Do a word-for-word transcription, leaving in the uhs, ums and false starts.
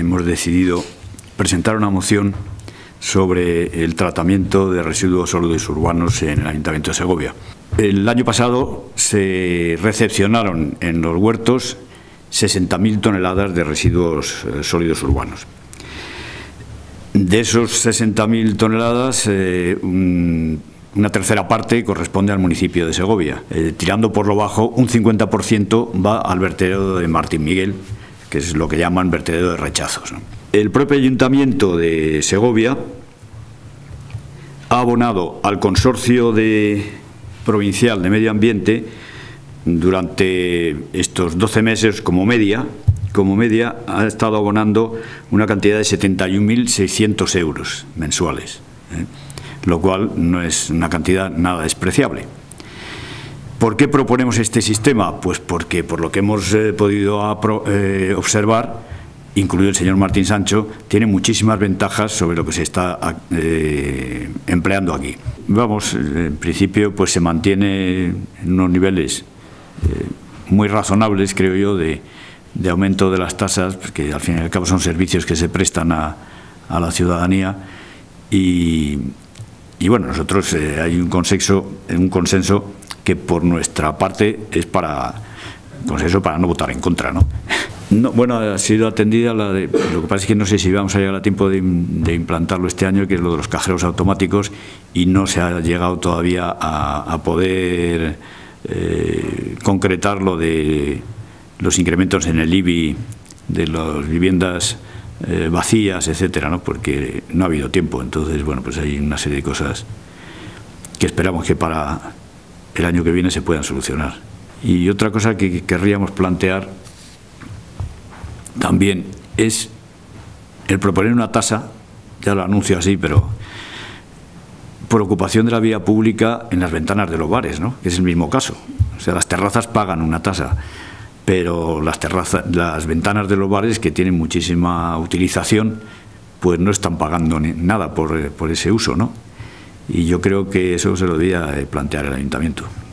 hemos decidido presentar una moción sobre el tratamiento de residuos sólidos urbanos en el Ayuntamiento de Segovia. El año pasado se recepcionaron en los huertos sesenta mil toneladas de residuos eh, sólidos urbanos. De esos sesenta mil toneladas, eh, un, una tercera parte corresponde al municipio de Segovia. Eh, tirando por lo bajo, un cincuenta por ciento va al vertedero de Martín Miguel, que es lo que llaman vertedero de rechazos, ¿no? El propio Ayuntamiento de Segovia ha abonado al Consorcio de, Provincial de Medio Ambiente durante estos doce meses como media, como media ha estado abonando una cantidad de setenta y un mil seiscientos euros mensuales, ¿eh? Lo cual no es una cantidad nada despreciable. ¿Por qué proponemos este sistema? Pues porque, por lo que hemos eh, podido apro, eh, observar, incluido el señor Martín Sancho, tiene muchísimas ventajas sobre lo que se está eh, empleando aquí. Vamos, en principio, pues se mantiene en unos niveles eh, muy razonables, creo yo, de, de aumento de las tasas, que al fin y al cabo son servicios que se prestan a, a la ciudadanía. Y, y bueno, nosotros eh, hay un consenso, un consenso que por nuestra parte es para, consenso para no votar en contra, ¿no? No, bueno, ha sido atendida la de, lo que pasa es que no sé si vamos a llegar a tiempo de, de implantarlo este año, que es lo de los cajeros automáticos, y no se ha llegado todavía a, a poder eh, concretar lo de los incrementos en el I B I de las viviendas eh, vacías, etcétera, ¿no? Porque no ha habido tiempo. Entonces, bueno, pues hay una serie de cosas que esperamos que para el año que viene se puedan solucionar. Y otra cosa que querríamos plantear también es el proponer una tasa, ya lo anuncio así, pero por ocupación de la vía pública en las ventanas de los bares, ¿no? Que es el mismo caso. O sea, las terrazas pagan una tasa, pero las terrazas, las ventanas de los bares, que tienen muchísima utilización, pues no están pagando ni nada por, por ese uso, ¿no? Y yo creo que eso se lo debería plantear el Ayuntamiento.